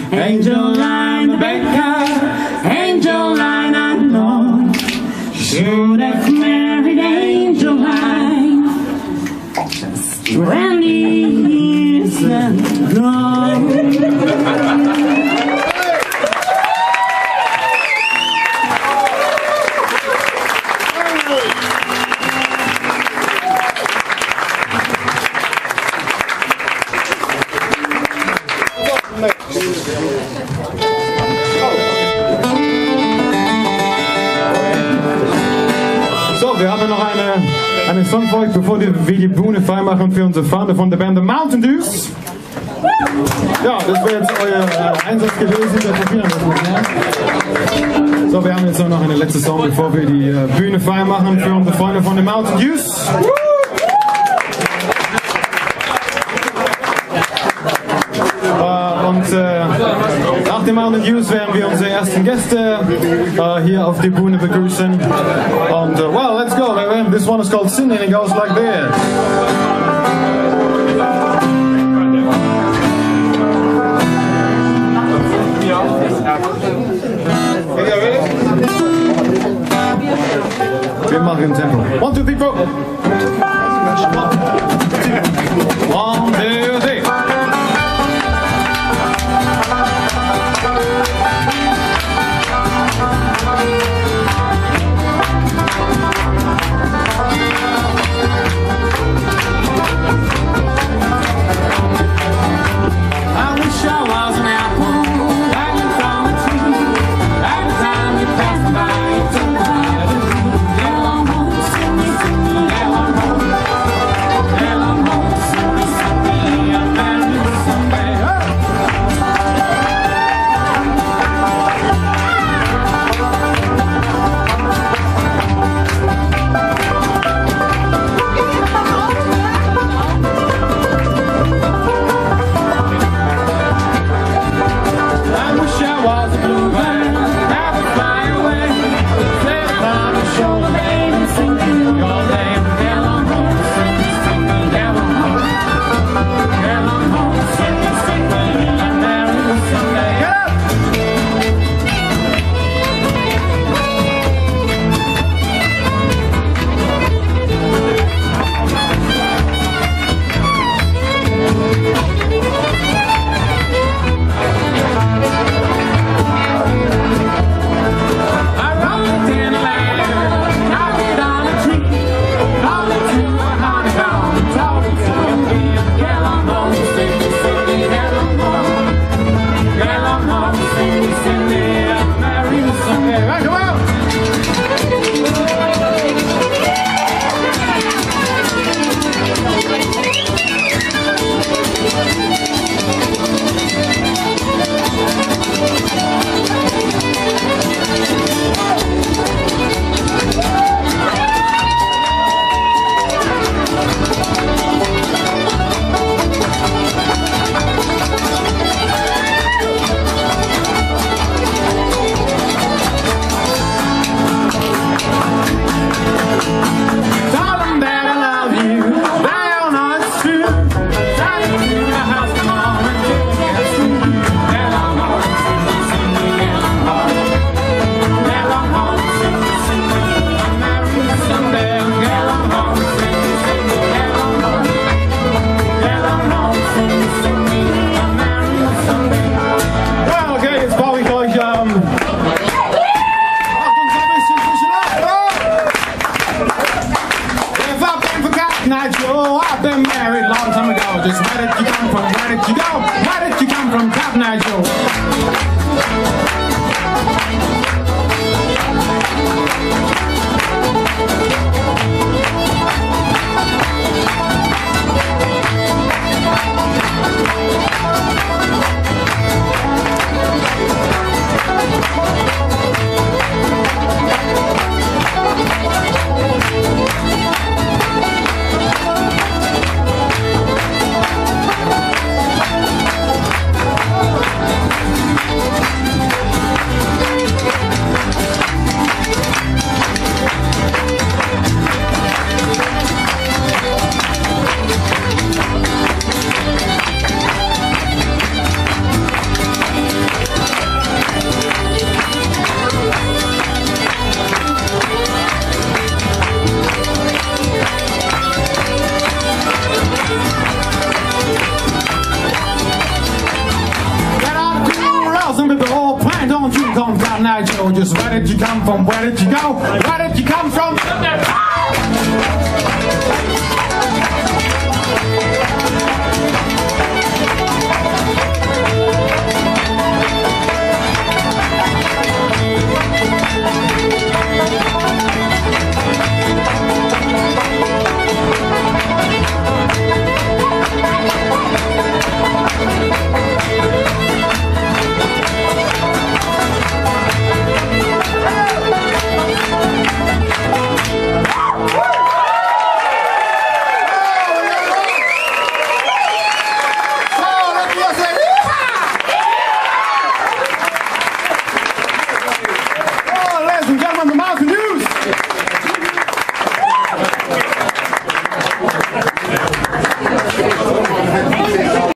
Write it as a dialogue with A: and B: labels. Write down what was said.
A: Angeline, Rebecca, Angeline, I know. Should have married Angeline just 20 years ago.
B: So, wir haben noch einen Song für euch, bevor wir die Bühne frei machen für unsere Freunde von der Band The Mountain Dews. Ja, das wäre jetzt euer Einsatz gewesen. So, wir haben jetzt noch einen letzten Song, bevor wir die Bühne frei machen für unsere Freunde von The Mountain Dews. Nach dem Mountain Dews werden wir unsere ersten Gäste hier auf die Bühne begrüßen. Und well, let's go. This one is called Sin and it goes like this. Wir machen Tempo. 1, 2, 3, 4. 1, 2, 3. Why don't you come down now, Joe? Just where did you come from? Where did you go? Where did you come from?